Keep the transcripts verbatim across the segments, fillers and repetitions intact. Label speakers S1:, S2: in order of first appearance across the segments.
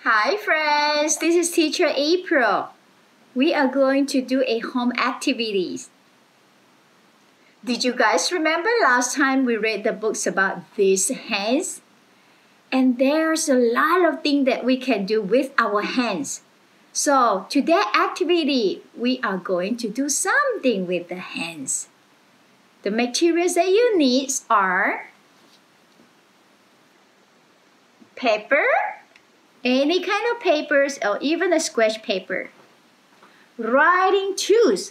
S1: Hi friends, this is Teacher April. We are going to do a home activities. Did you guys remember last time we read the books about these hands? And there's a lot of things that we can do with our hands. So today's activity, we are going to do something with the hands. The materials that you need are paper, any kind of papers or even a scratch paper. Writing tools.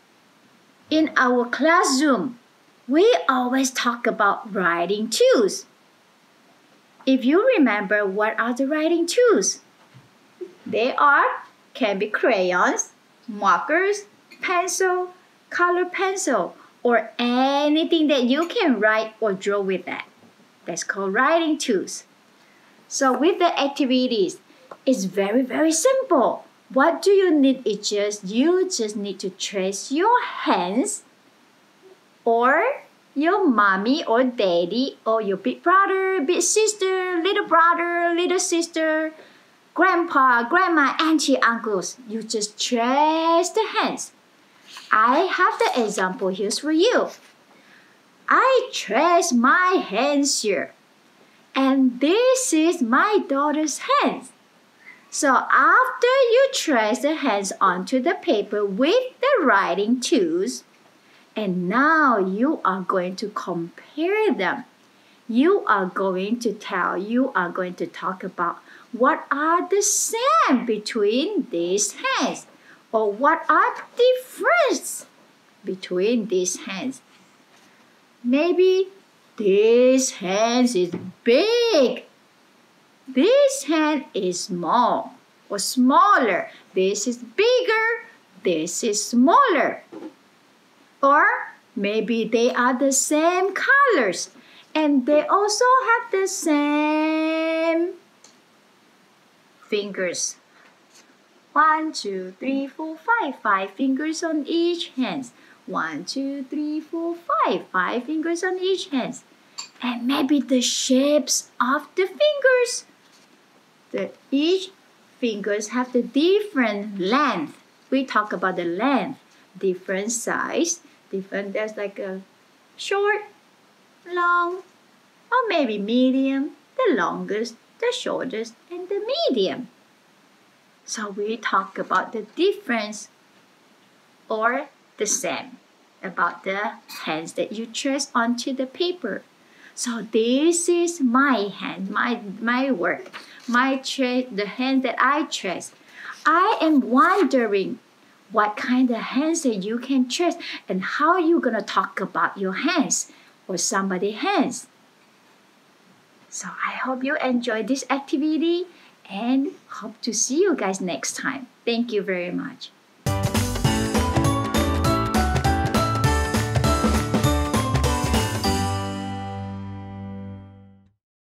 S1: In our classroom, we always talk about writing tools. If you remember, what are the writing tools? They are, can be crayons, markers, pencil, color pencil, or anything that you can write or draw with that. That's called writing tools. So with the activities, it's very, very simple. What do you need? It's just, you just need to trace your hands or your mommy or daddy or your big brother, big sister, little brother, little sister, grandpa, grandma, auntie, uncles. You just trace the hands. I have the example here for you. I trace my hands here. And this is my daughter's hands. So after you trace the hands onto the paper with the writing tools, and now you are going to compare them. You are going to tell, you are going to talk about what are the same between these hands, or what are the difference between these hands. Maybe this hand is big. This hand is small or smaller. This is bigger. This is smaller. Or maybe they are the same colors and they also have the same fingers. One, two, three, four, five. Five fingers on each hand. One, two, three, four, five. Five fingers on each hand. And maybe the shapes of the fingers. The, each fingers have the different length. We talk about the length. Different size. Different, there's like a short, long, or maybe medium. The longest, the shortest, and the medium. So we talk about the difference or the same about the hands that you trace onto the paper. So this is my hand, my, my work, my trace, the hand that I trace. I am wondering what kind of hands that you can trace and how you're going to talk about your hands or somebody's hands. So I hope you enjoyed this activity and hope to see you guys next time. Thank you very much.